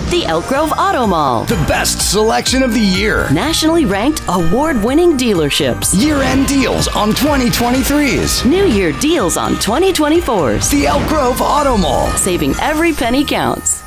The Elk Grove Auto Mall. The best selection of the year. Nationally ranked, award-winning dealerships. Year-end deals on 2023s. New Year deals on 2024s. The Elk Grove Auto Mall. Saving every penny counts.